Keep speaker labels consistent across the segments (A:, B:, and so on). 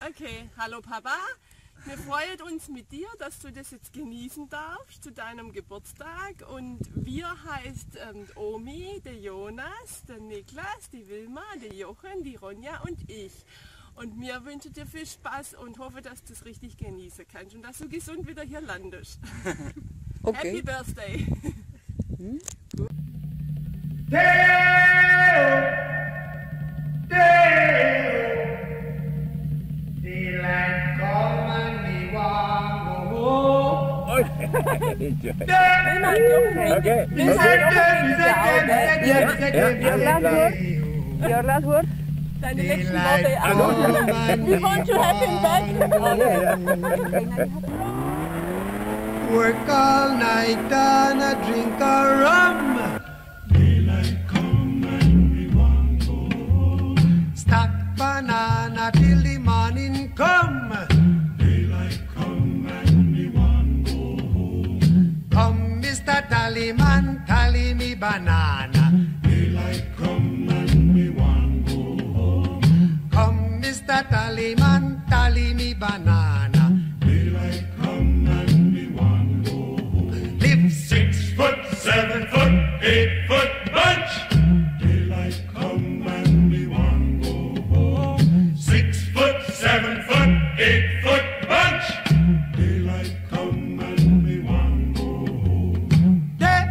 A: Okay, hallo Papa. Wir freuen uns mit dir, dass du das jetzt genießen darfst zu deinem Geburtstag. Und wir heißt Omi, der Jonas, der Niklas, die Wilma, der Jochen, die Ronja und ich. Und wir wünschen dir viel Spaß und hoffe, dass du es richtig genießen kannst und dass du gesund wieder hier landest.
B: Okay.
A: Happy Birthday!
C: Daylight come and we want go home.
B: Your last word?
A: Deine letzten Worte auch. We want to have him back.
C: Work all night and a drink a rum. Daylight come and we want go home. Stack banana till the morning come. Daylight come and we want go home. Come, Mr. Tallyman, tally me banana. Daylight come and we want go home. Come, Mr. Tallyman, tally me banana. Daylight come and we want go home. Live 6 foot, 7 foot, 8 foot bunch. Daylight come and we want go home. 6 foot, 7 foot, 8 foot bunch. Daylight come and we want go home. Day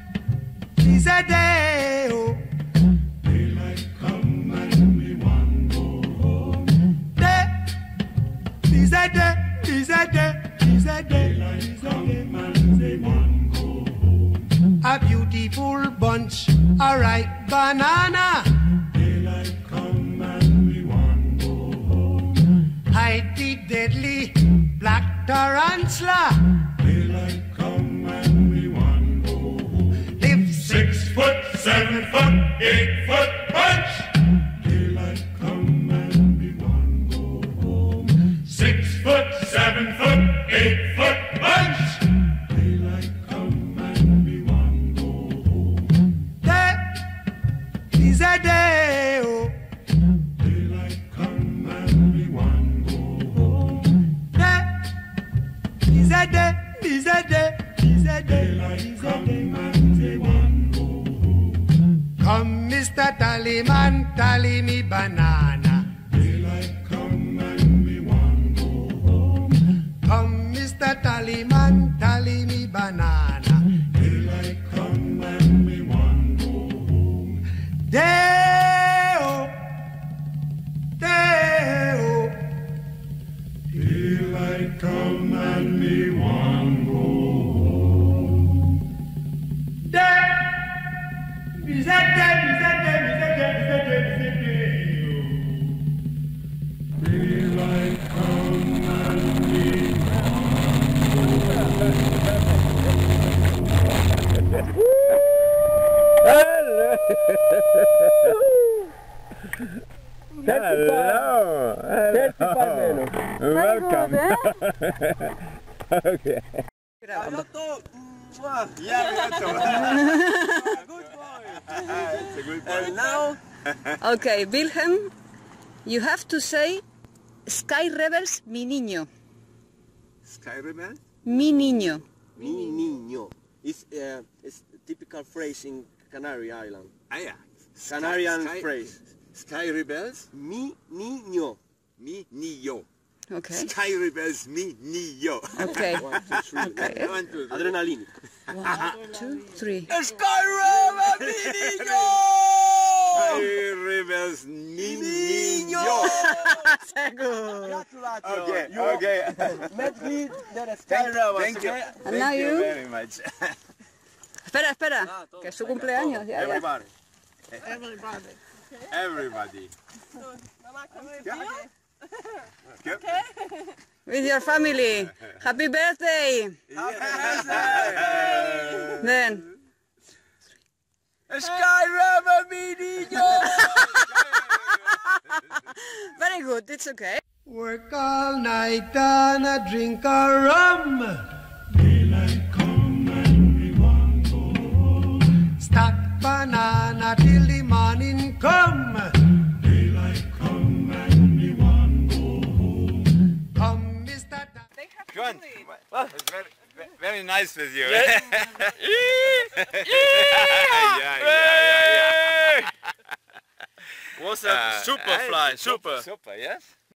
C: is a day, oh. Daylight come and we want go home. Day is a day, is a day, is a day. Daylight come and we want go home. A beautiful bunch, a ripe banana. Daylight come and we want go home. Hide the deadly black tarantula. Daylight come and we want go home. Live 6 foot, 7 foot, 8 foot bunch. Daylight come and we want go home. 6 foot, 7 foot, 8 foot bunch. Daylight come and we want go home. Day is a day, oh. Daylight come and we want go home. Day is a day, is a day, is a day. Daylight come and we want go home. Come, Mr. Tallyman, tally me banana. Daylight come and we want go home. Come, Mr. Tallyman, tally me banana. Daylight come and we want go home. Day-o, day-o. Daylight come and we want go home. Day, is that day, is that day, is that day, is that day, is that day. Daylight come and we
D: Hello. Welcome. Okay.
A: And now,
B: Okay, Wilhelm, you have to say Sky Rebels, mi niño.
E: Sky Rebel?
B: Mi niño.
E: Mi niño. It's typical phrase in Canary Island.
D: Ah, yeah.
E: Canarian
D: Sky-
E: phrase.
D: Sky Rebels,
E: Mi niño.
D: mi niño.
B: Okay.
D: Sky Rebels, mi niño.
B: Okay.
E: 1, 2, 3.
B: Okay.
D: 1, 2, 3.
E: Adrenaline.
B: 1, 2, 3.
D: Sky Rebels, mi niño. Sky Rebels, mi niño. Okay, okay.
E: Met me the Sky Rebels.
D: Thank you.
B: And now
D: Thank you
B: you?
D: very much.
B: Espera, espera, que es su cumpleaños. Ya, ya.
D: Everybody.
A: everybody.
D: Everybody.
A: Mama, come
D: Okay.
B: With your family. Happy birthday. Then.
D: Sky Rebel, mi niño.
B: Very good, it's okay.
C: Work all night and a drink a rum. Daylight come and we want go home. Stack banana till the morning come. Daylight come and we want go home.
F: fun. Well,
D: It's very nice with you.
F: yeah.
D: yeah.
F: Was a super fly, super.
D: Super, yes?